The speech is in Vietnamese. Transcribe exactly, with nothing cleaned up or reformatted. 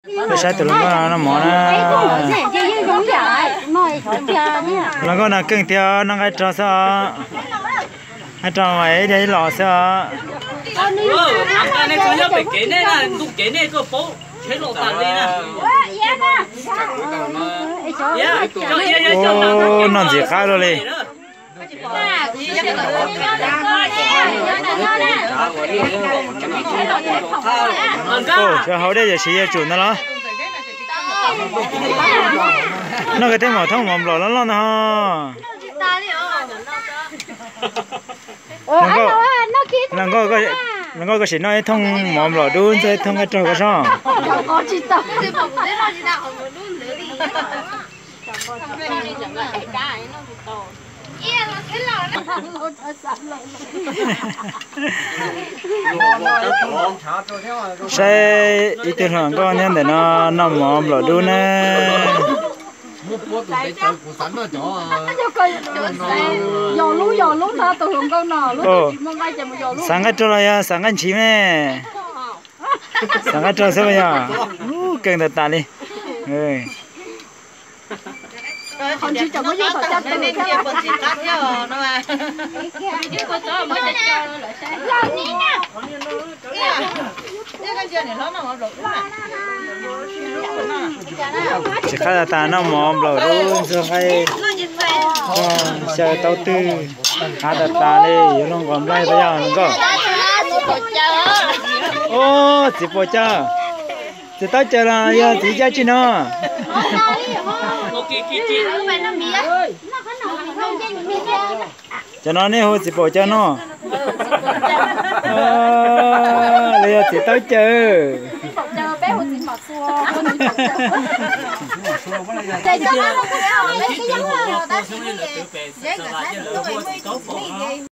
Bây giờ tụi nó nó mỏ nó nó có là cưng theo nó cái trò sao cái trò ấy để lò sao anh này có nhớ bị kế này là lúc kế này có bố chế lộ tàn đi nè ô nó gì khác rồi đi ô cho hậu đây giờ xí chủ nó đó nó cái tên mỏ thông mỏm lò lon lon ha nó có nó có cái nó có cái gì nói thông mỏm lò đun rồi thông cái trâu cái sao sẽ ít tiền hơn có nên để nó nó mỏm lò đun nè sáng cái trâu này sáng cái chim nè sáng cái trâu sao bây giờ càng thật ta đi còn chỉ chẳng có gì phải chắc nên kia bớt chỉ cắt theo nó mà cái con chó mới được cho nó lại sai làm gì nè cái chuyện này nó mà rồi chỉ khai là ta nó mỏm rồi luôn rồi hay chờ tàu tư hai đặt ta đi nó còn bay bây giờ nó có ô chỉ bỏ chờ chỉ tới chờ là giờ chỉ ra chứ nó cho nó nè hồ chỉ bỏ cho nó bây giờ chỉ tới chờ bé hồ chỉ mặc xua chạy cho nó không có cái giống như là ta chỉ